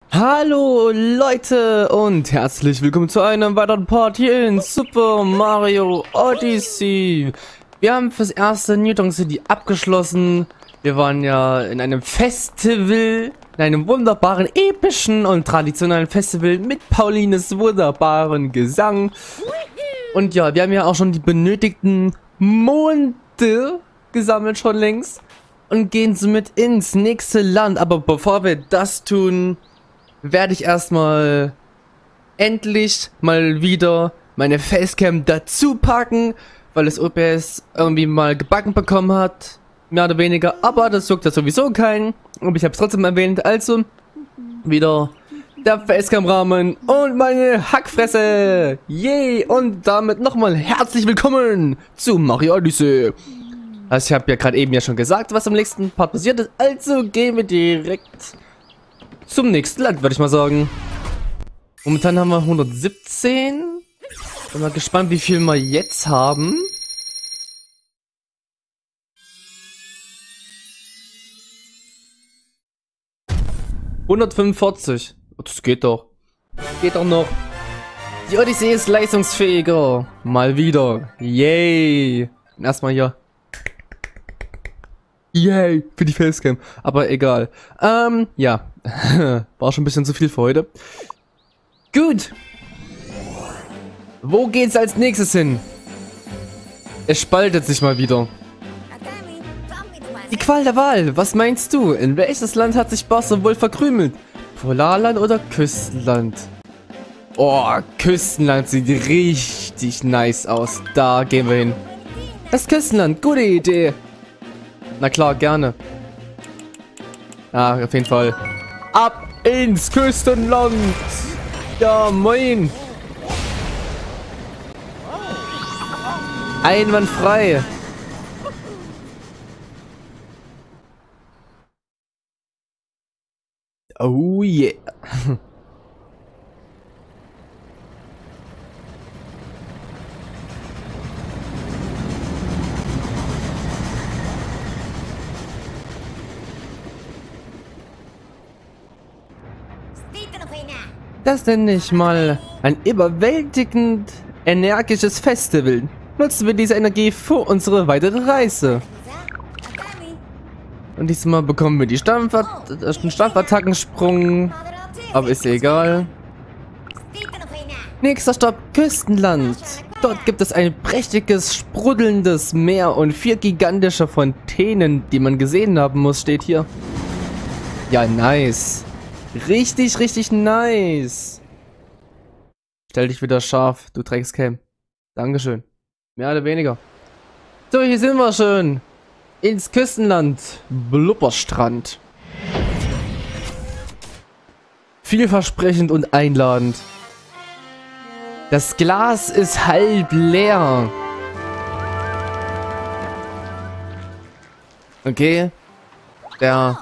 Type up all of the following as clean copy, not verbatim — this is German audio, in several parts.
Hallo Leute und herzlich willkommen zu einem weiteren Part hier in Super Mario Odyssey. Wir haben fürs erste Newton City abgeschlossen. Wir waren ja in einem Festival, in einem wunderbaren, epischen und traditionellen Festival mit Paulines wunderbaren Gesang. Und ja, wir haben ja auch schon die benötigten Monde gesammelt schon längst und gehen somit ins nächste Land. Aber bevor wir das tun, werde ich erstmal endlich mal wieder meine Facecam dazu packen, weil das OBS irgendwie mal gebacken bekommen hat, mehr oder weniger, aber das juckt ja sowieso keinen und ich habe es trotzdem erwähnt, also wieder der Facecam-Rahmen und meine Hackfresse, yay, und damit nochmal herzlich willkommen zu Mario Odyssey. Also ich habe ja gerade eben ja schon gesagt, was im nächsten Part passiert ist, also gehen wir direkt zum nächsten Land, würde ich mal sagen. Momentan haben wir 117. Bin mal gespannt, wie viel wir jetzt haben. $145. Das geht doch. Geht doch noch. Die Odyssee ist leistungsfähiger. Mal wieder. Yay. Und erstmal hier. Yay, für die Facecam. Aber egal. Ja. War schon ein bisschen zu viel für heute. Gut. Wo geht's als nächstes hin? Es spaltet sich mal wieder. Die Qual der Wahl. Was meinst du? In welches Land hat sich Bowser wohl verkrümelt? Polarland oder Küstenland? Oh, Küstenland sieht richtig nice aus. Da gehen wir hin. Das Küstenland. Gute Idee. Na klar, gerne. Ah, auf jeden Fall. Ab ins Küstenland! Ja, moin! Einwandfrei! Oh yeah! Das nenne ich mal ein überwältigend energisches Festival. Nutzen wir diese Energie für unsere weitere Reise. Und diesmal bekommen wir die Stampfattackensprung. Aber ist ja egal. Nächster Stopp, Küstenland. Dort gibt es ein prächtiges, sprudelndes Meer und 4 gigantische Fontänen, die man gesehen haben muss, steht hier. Ja, nice. Richtig, richtig nice. Stell dich wieder scharf, du Dreckscam. Dankeschön. Mehr oder weniger. So, hier sind wir schon. Ins Küstenland. Blubberstrand. Vielversprechend und einladend. Das Glas ist halb leer. Okay. Der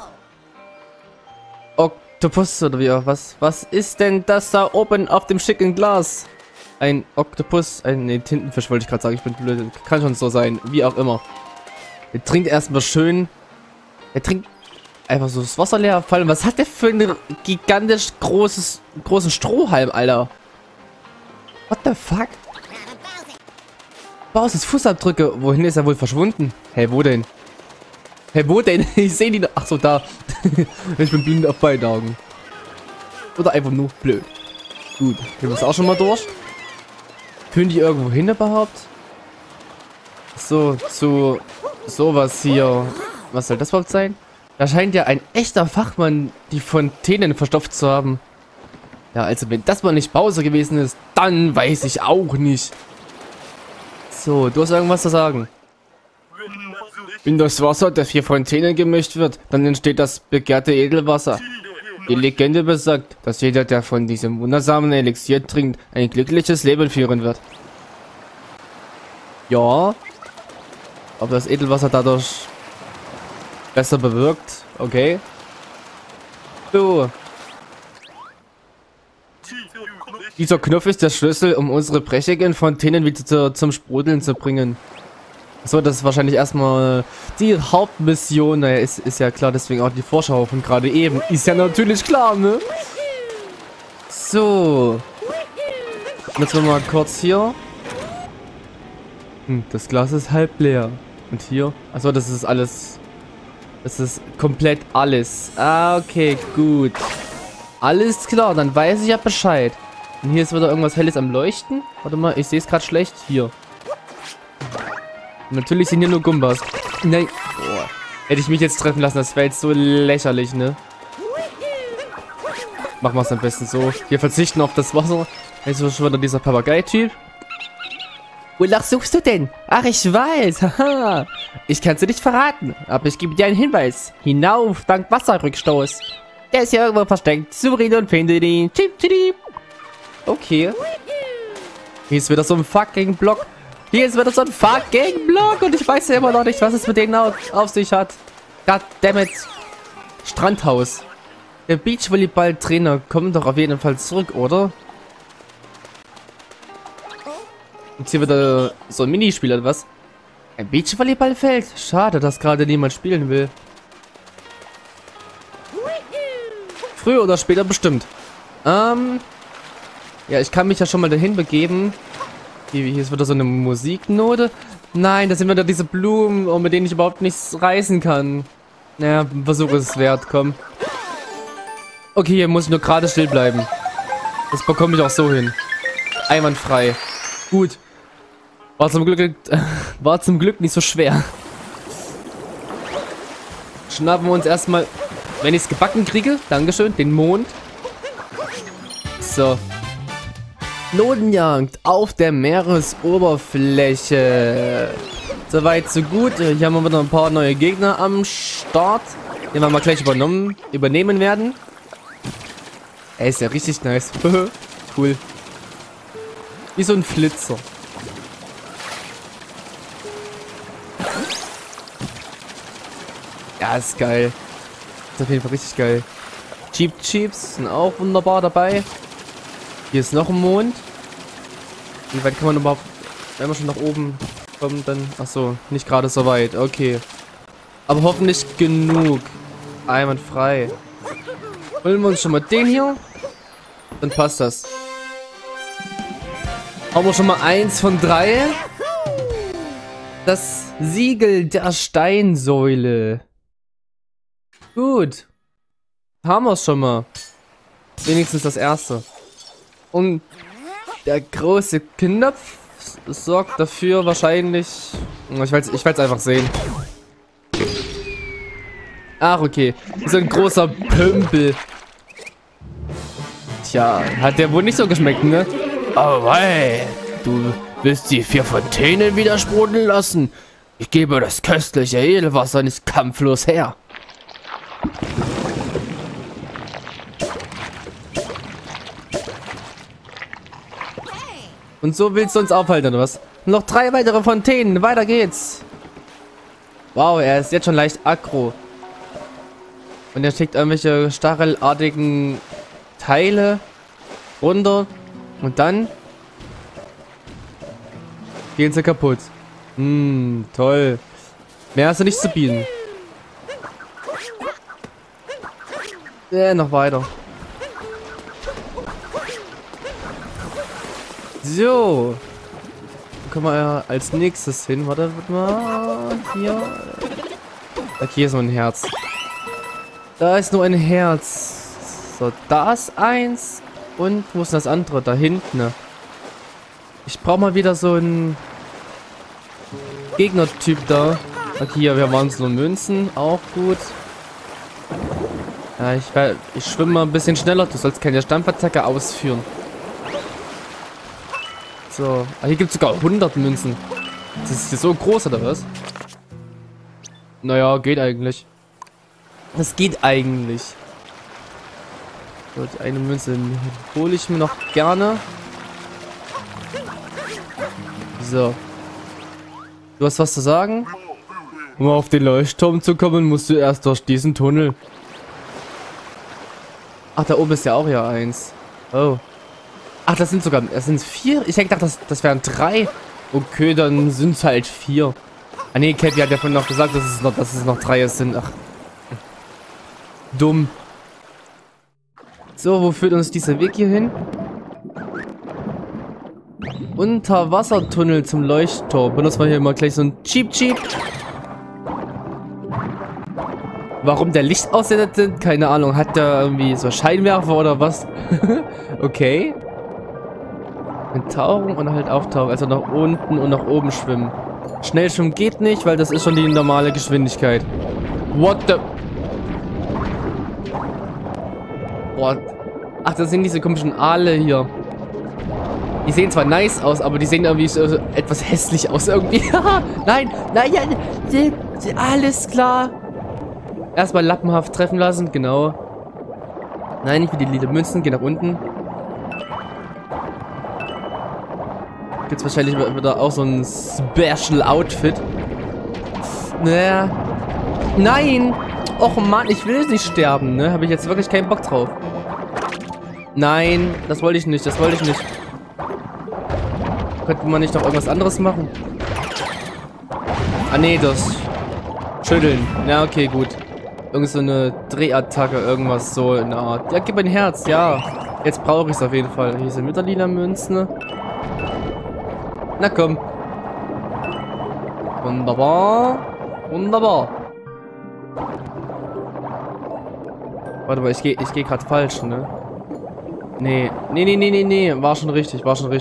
Oktopus oder wie auch was? Was ist denn das da oben auf dem schicken Glas? Ein Oktopus, ein Tintenfisch wollte ich gerade sagen. Ich bin blöd. Kann schon so sein, wie auch immer. Er trinkt erstmal schön. Er trinkt einfach so das Wasser leer. Vor allem, was hat der für einen gigantisch großen Strohhalm, Alter? What the fuck? Bowsers Fußabdrücke. Wohin ist er wohl verschwunden? Hey, wo denn? Hey, wo denn? Ich sehe die noch. Ach so, da. Ich bin blind auf beiden Augen. Oder einfach nur blöd. Gut, gehen wir es auch schon mal durch. Können die irgendwo hin überhaupt? So, zu sowas hier. Was soll das überhaupt sein? Da scheint ja ein echter Fachmann die Fontänen verstopft zu haben. Ja, also wenn das mal nicht Bowser gewesen ist, dann weiß ich auch nicht. So, du hast irgendwas zu sagen. Wenn das Wasser der 4 Fontänen gemischt wird, dann entsteht das begehrte Edelwasser. Die Legende besagt, dass jeder, der von diesem wundersamen Elixier trinkt, ein glückliches Leben führen wird. Ja. Ob das Edelwasser dadurch besser bewirkt? Okay. So. Dieser Knopf ist der Schlüssel, um unsere prächtigen Fontänen wieder zum Sprudeln zu bringen. So, das ist wahrscheinlich erstmal die Hauptmission. Naja, ist ja klar, deswegen auch die Vorschau von gerade eben. Ist ja natürlich klar, ne? So. Jetzt mal kurz hier. Das Glas ist halb leer. Und hier? Achso, das ist alles. Das ist komplett alles. Ah, okay, gut. Alles klar, dann weiß ich ja Bescheid. Und hier ist wieder irgendwas Helles am Leuchten. Warte mal, ich sehe es gerade schlecht. Hier. Und natürlich sind hier nur Gumbas. Nein. Oh. Hätte ich mich jetzt treffen lassen, das wäre jetzt so lächerlich, ne? Machen wir es am besten so. Wir verzichten auf das Wasser. Jetzt ist schon wieder dieser Papagei-Typ. Wonach suchst du denn? Ach, ich weiß. Haha. Ich kann es dir nicht verraten, aber ich gebe dir einen Hinweis. Hinauf, dank Wasserrückstoß. Der ist hier irgendwo versteckt. Suche ihn und finde ihn. Chip, chip. Okay. Hier ist wieder so ein fucking Block. Hier ist wieder so ein fucking Block. Und ich weiß ja immer noch nicht, was es mit denen auf sich hat. Goddammit. Strandhaus. Der Beachvolleyball-Trainer kommt doch auf jeden Fall zurück, oder? Jetzt hier wieder so ein Minispiel oder was? Ein Beachvolleyballfeld? Schade, dass gerade niemand spielen will. Früher oder später bestimmt. Ja, ich kann mich ja schon mal dahin begeben. Hier ist wieder so eine Musiknote. Nein, das sind wieder diese Blumen, mit denen ich überhaupt nichts reißen kann. Naja, Versuch ist es wert, komm. Okay, hier muss ich nur gerade still bleiben. Das bekomme ich auch so hin. Einwandfrei. Gut. War zum Glück nicht so schwer. Schnappen wir uns erstmal, wenn ich es gebacken kriege, Dankeschön, den Mond. So. Notenjagd auf der Meeresoberfläche. Soweit, so gut. Hier haben wir wieder ein paar neue Gegner am Start, den wir mal gleich übernehmen werden. Ey, ist ja richtig nice. Cool. Wie so ein Flitzer. Ja, ist geil. Ist auf jeden Fall richtig geil. Cheap Cheeps sind auch wunderbar dabei. Hier ist noch ein Mond. Wie weit kann man überhaupt, wenn wir schon nach oben kommen, dann... Achso, nicht gerade so weit. Okay. Aber hoffentlich genug. Einwandfrei. Holen wir uns schon mal den hier. Dann passt das. Haben wir schon mal 1 von 3. Das Siegel der Steinsäule. Gut. Haben wir es schon mal. Wenigstens das erste. Und der große Knopf sorgt dafür wahrscheinlich... Ich will es einfach sehen. Ach, okay. So ein großer Pümpel. Tja, hat der wohl nicht so geschmeckt, ne? Oh, hey. Du willst die 4 Fontänen wieder sprudeln lassen? Ich gebe das köstliche Edelwasser nicht kampflos her. Und so willst du uns aufhalten, oder was? Noch 3 weitere Fontänen, weiter geht's. Wow, er ist jetzt schon leicht aggro. Und er schickt irgendwelche stachelartigen Teile runter. Und dann gehen sie kaputt. Toll. Mehr hast du nicht zu bieten. Noch weiter. So. Wo können wir ja als nächstes hin? Warte mal. Hier. Okay, hier ist nur ein Herz. Da ist nur ein Herz. So, da ist eins. Und wo ist das andere? Da hinten. Ich brauche mal wieder so einen Gegnertyp da. Okay, hier, wir waren so Münzen. Auch gut. Ja, ich schwimme mal ein bisschen schneller. Du sollst keine Stampfattacke ausführen. So. Ah, hier gibt es sogar 100 Münzen. Das ist hier so groß, oder was? Naja, geht eigentlich. Das geht eigentlich. So, die eine Münze hole ich mir noch gerne. So. Du hast was zu sagen? Um auf den Leuchtturm zu kommen, musst du erst durch diesen Tunnel. Ach, da oben ist ja auch ja eins. Oh. Ach, das sind 4? Ich hätte gedacht, das wären 3. Okay, dann sind es halt 4. Ah ne, Cappy hat ja vorhin noch gesagt, dass es noch 3 sind. Ach. Dumm. So, wo führt uns dieser Weg hier hin? Unterwassertunnel zum Leuchtturm. Benutzen wir hier mal gleich so ein Cheap. Warum der Licht aussetzt, keine Ahnung. Hat der irgendwie so Scheinwerfer oder was? Okay. Mit Tauchen und halt auftauchen. Also nach unten und nach oben schwimmen. Schnell schwimmen geht nicht, weil das ist schon die normale Geschwindigkeit. What the... What? Ach, das sind diese komischen Aale hier. Die sehen zwar nice aus, aber die sehen irgendwie so etwas hässlich aus irgendwie. Nein, alles klar. Erstmal lappenhaft treffen lassen, genau. Nein, nicht wie die lila Münzen, geh nach unten. Gibt's wahrscheinlich wieder auch so ein Special Outfit. Naja. Nein! Och Mann, ich will nicht sterben, ne? Habe ich jetzt wirklich keinen Bock drauf. Nein, das wollte ich nicht, Könnte man nicht noch irgendwas anderes machen? Ah ne, das Schütteln. Ja, okay, gut. Irgend so eine Drehattacke, irgendwas so in der Art. Ja, gib ein Herz, ja. Jetzt brauche ich es auf jeden Fall. Hier sind wieder lila Münzen. Na komm. Wunderbar. Wunderbar. Warte mal, ich geh gerade falsch, ne? Nee. Nee. War schon richtig.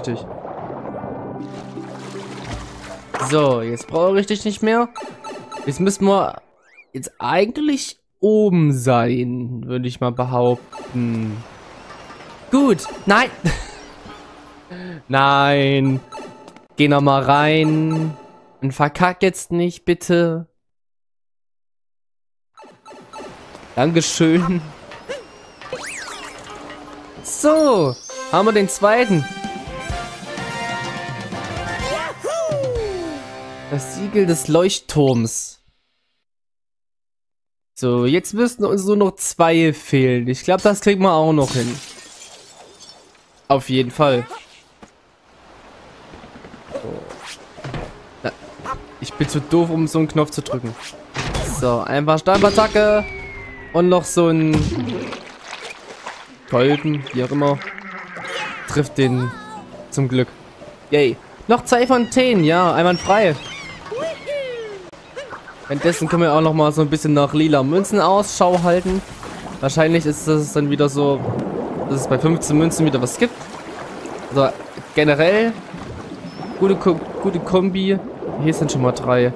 So, jetzt brauche ich dich nicht mehr. Jetzt müssen wir jetzt eigentlich oben sein, würde ich mal behaupten. Gut. Nein. Nein. Geh noch mal rein. Und verkack jetzt nicht, bitte. Dankeschön. So. Haben wir den zweiten. Das Siegel des Leuchtturms. So, jetzt müssten uns nur noch 2 fehlen. Ich glaube, das kriegen wir auch noch hin. Auf jeden Fall. So. Ich bin zu doof, um so einen Knopf zu drücken. So, einfach Stampattacke. Und noch so ein Golden, wie auch immer. Trifft den zum Glück. Yay. Noch 2 von 10, ja, einwandfrei. Währenddessen können wir auch noch mal so ein bisschen nach lila Münzen Ausschau halten. Wahrscheinlich ist das dann wieder so, dass es bei 15 Münzen wieder was gibt. Also generell gute Kombi. Hier sind schon mal 3.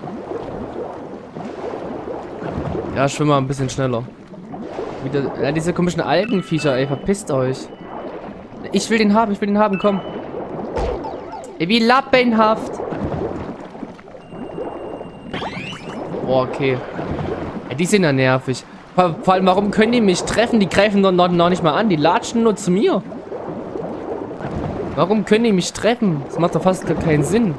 Ja, schwimmen wir ein bisschen schneller. Wieder, ja, diese komischen Algenviecher, ey, verpisst euch. Ich will den haben, komm. Ey, wie lappenhaft. Boah, okay. Ja, die sind ja nervig. Vor allem, warum können die mich treffen? Die greifen doch noch nicht mal an. Die latschen nur zu mir. Warum können die mich treffen? Das macht doch fast gar keinen Sinn.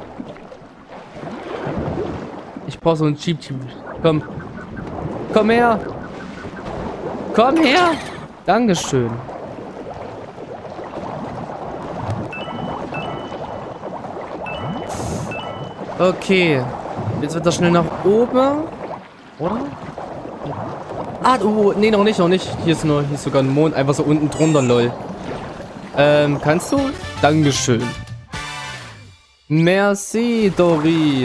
Ich brauche so einen Cheap. Komm. Komm her. Komm her. Dankeschön. Okay. Jetzt wird das schnell nach oben. Oder? Ah, oh, nee, noch nicht. Hier ist sogar ein Mond. Einfach so unten drunter, lol. Kannst du? Dankeschön. Merci, Dori.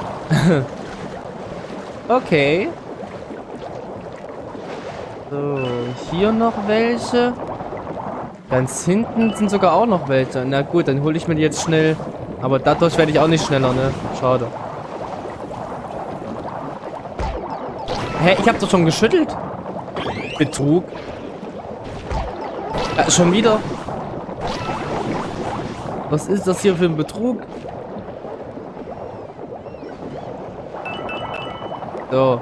Okay. So, hier noch welche. Ganz hinten sind sogar auch noch welche. Na gut, dann hole ich mir die jetzt schnell. Aber dadurch werde ich auch nicht schneller, ne? Schade. Hä, ich habe doch schon geschüttelt. Betrug. Ja, schon wieder. Was ist das hier für ein Betrug? So.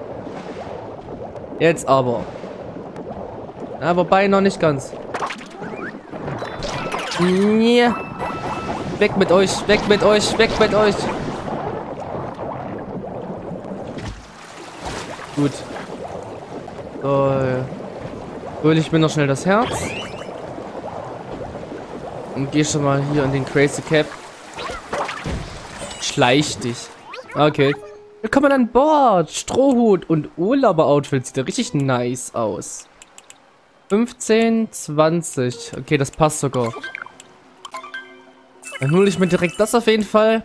Jetzt aber. Ja, wobei noch nicht ganz. Nee. Weg mit euch, weg mit euch, weg mit euch. Gut. So. Hol ich mir noch schnell das Herz. Und geh schon mal hier an den Crazy Cap. Schleich dich. Okay. Willkommen an Bord. Strohhut und Urlauber-Outfit sieht ja richtig nice aus. 15, 20. Okay, das passt sogar. Dann hole ich mir direkt das auf jeden Fall.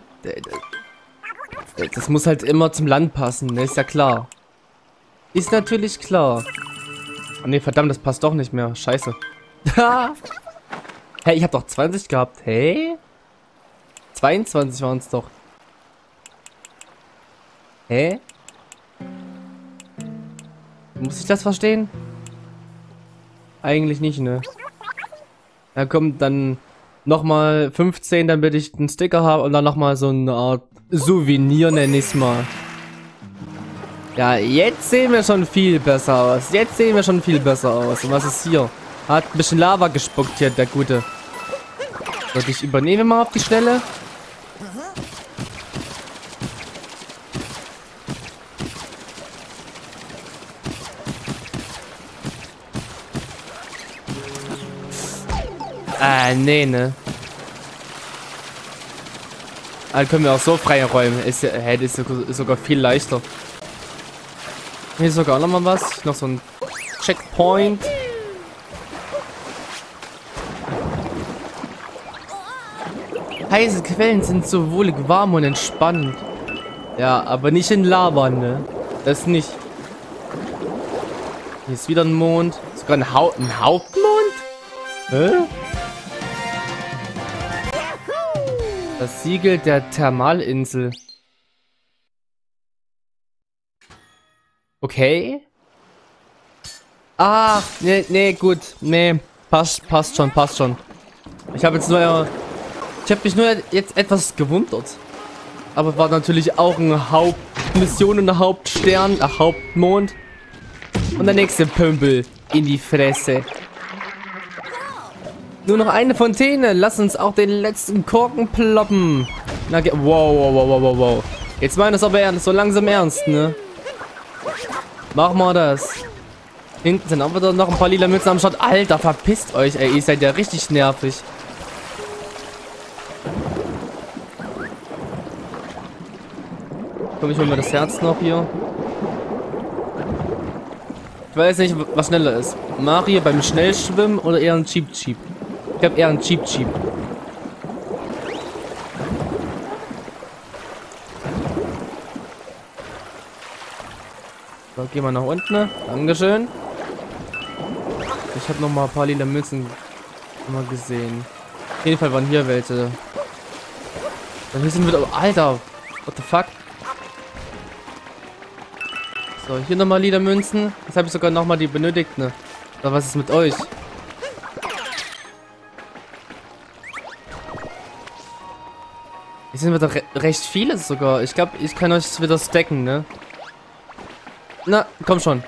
Das muss halt immer zum Land passen, ne? Ist ja klar. Ist natürlich klar. Oh ne, verdammt, das passt doch nicht mehr. Scheiße. Hey, ich habe doch 20 gehabt. Hey? 22 waren es doch. Hä? Muss ich das verstehen? Eigentlich nicht, ne? Da kommt dann nochmal 15, damit ich einen Sticker habe und dann nochmal so eine Art Souvenir, nenne ich es mal. Ja, jetzt sehen wir schon viel besser aus. Jetzt sehen wir schon viel besser aus. Und was ist hier? Hat ein bisschen Lava gespuckt hier, der Gute. So, ich übernehme mal auf die Schnelle. Nee, ne. Also können wir auch so frei räumen. Ist, hey, das ist sogar viel leichter. Hier ist sogar auch nochmal was. Noch so ein Checkpoint. Heiße Quellen sind so wohlig warm und entspannend. Ja, aber nicht in Lava, ne? Das nicht. Hier ist wieder ein Mond. Sogar ein Hauptmond? Hä? Das Siegel der Thermalinsel. Okay. Ah, nee, gut. Nee, passt schon. Ich habe mich nur jetzt etwas gewundert. Aber war natürlich auch eine Hauptmission und ein Hauptstern, ein Hauptmond. Und der nächste Pömpel in die Fresse. Nur noch eine Fontäne. Lass uns auch den letzten Korken ploppen. Na, wow. Jetzt meint es aber so langsam ernst, ne? Machen wir das. Hinten sind auch wieder noch ein paar lila Mützen am Start. Alter, verpisst euch, ey. Ihr seid ja richtig nervig. Komm, ich hol mir das Herz noch hier. Ich weiß nicht, was schneller ist. Mario beim Schnellschwimmen oder eher ein Cheep. Ich glaube eher ein Cheep. So, gehen wir nach unten. Dankeschön. Ich habe noch mal ein paar lila Münzen mal gesehen. Auf jeden Fall waren hier welche. Dann hier sind wir... Alter! What the fuck? So, hier nochmal lila Münzen. Jetzt habe ich sogar nochmal die benötigten. Ne? Oder was ist mit euch? Hier sind wieder recht viele sogar. Ich glaube, ich kann euch wieder stacken, ne? Na, komm schon.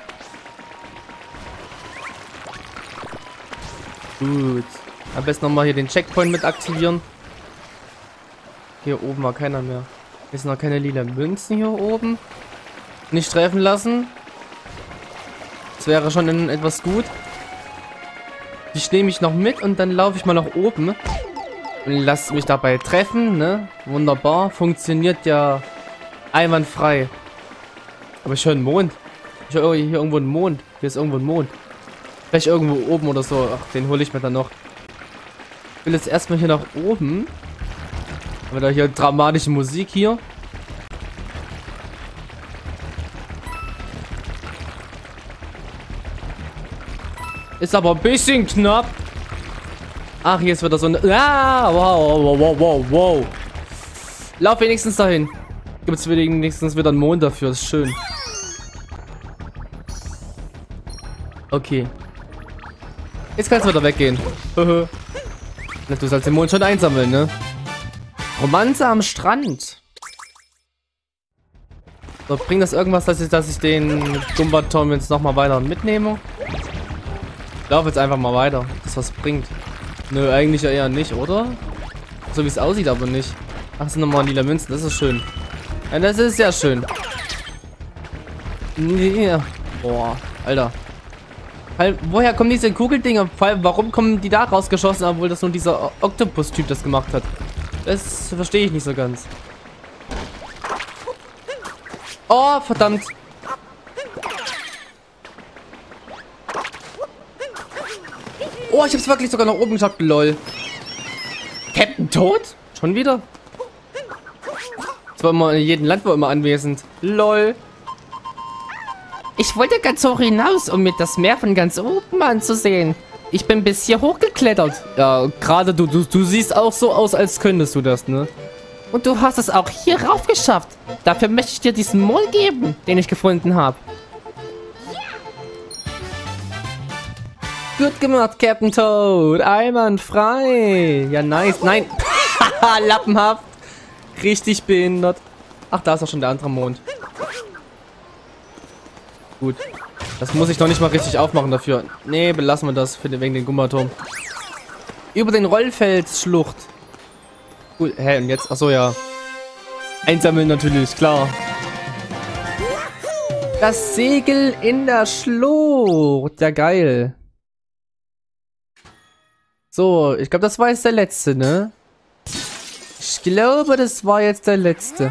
Gut. Am besten nochmal hier den Checkpoint mit aktivieren. Hier oben war keiner mehr. Hier sind noch keine lila Münzen hier oben. Nicht treffen lassen. Das wäre schon etwas gut. Ich nehme mich noch mit und dann laufe ich mal nach oben. Und lasst mich dabei treffen, ne? Wunderbar. Funktioniert ja einwandfrei. Aber ich höre einen Mond. Ich höre hier irgendwo einen Mond. Hier ist irgendwo ein Mond. Vielleicht irgendwo oben oder so. Ach, den hole ich mir dann noch. Ich will jetzt erstmal hier nach oben. Aber da hier dramatische Musik hier. Ist aber ein bisschen knapp. Ach, hier ist wieder so eine... Ah, wow. Lauf wenigstens dahin. Gibt es wenigstens wieder einen Mond dafür. Das ist schön. Okay. Jetzt kannst du wieder weggehen. Du sollst den Mond schon einsammeln, ne? Romanze am Strand. So, bringt das irgendwas, dass ich den Gumbaton jetzt nochmal weiter mitnehme? Ich laufe jetzt einfach mal weiter. Das was bringt. Nö, eigentlich eher nicht, oder? So wie es aussieht, aber nicht. Ach, das sind nochmal lila Münzen. Das ist schön. Ja, das ist ja schön. Nee. Boah, Alter. Woher kommen diese Kugeldinger? Warum kommen die da rausgeschossen, obwohl das nur dieser Oktopus-Typ das gemacht hat? Das verstehe ich nicht so ganz. Oh, verdammt. Oh, ich hab's wirklich sogar nach oben geschafft, lol. Captain Toad? Schon wieder? Das war immer in jedem Land war immer anwesend. Lol. Ich wollte ganz hoch hinaus, um mir das Meer von ganz oben anzusehen. Ich bin bis hier hochgeklettert. Ja, gerade du siehst auch so aus, als könntest du das, ne? Und du hast es auch hier rauf geschafft. Dafür möchte ich dir diesen Mond geben, den ich gefunden habe. Gut gemacht, Captain Toad. Einwandfrei. Ja, nice. Nein. Lappenhaft. Richtig behindert. Ach, da ist doch schon der andere Mond. Gut. Das muss ich doch nicht mal richtig aufmachen dafür. Nee, belassen wir das wegen den Gummaturm. Über den Rollfelsschlucht. Cool. Hä, und jetzt? Achso, ja. Einsammeln natürlich, klar. Das Segel in der Schlucht. Ja, geil. So, ich glaube, das war jetzt der letzte, ne? Ich glaube, das war jetzt der letzte.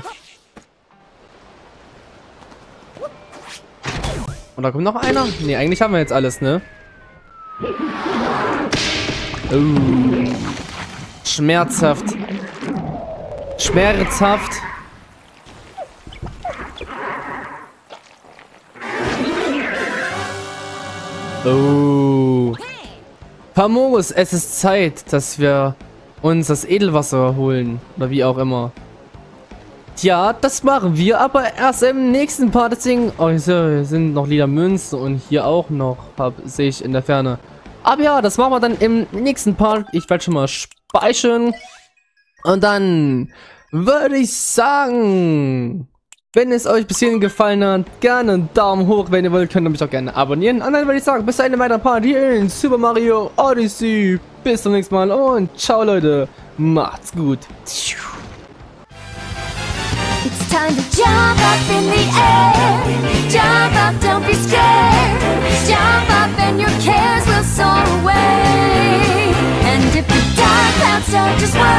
Und da kommt noch einer? Ne, eigentlich haben wir jetzt alles, ne? Schmerzhaft. Schmerzhaft. Oh. Famos, es ist Zeit, dass wir uns das Edelwasser holen. Oder wie auch immer. Tja, das machen wir aber erst im nächsten Part. Deswegen, oh, hier sind noch Lila Münzen und hier auch noch, sehe ich in der Ferne. Aber ja, das machen wir dann im nächsten Part. Ich werde schon mal speichern. Und dann würde ich sagen, wenn es euch bis hierhin gefallen hat, gerne einen Daumen hoch. Wenn ihr wollt, könnt ihr mich auch gerne abonnieren. Und dann würde ich sagen, bis zu einem weiteren Part hier in Super Mario Odyssey. Bis zum nächsten Mal und ciao Leute. Macht's gut. It's time to jump up in the air. Jump up, don't be scared. Jump up and your cares will soar away. And if the dark clouds start to swirl,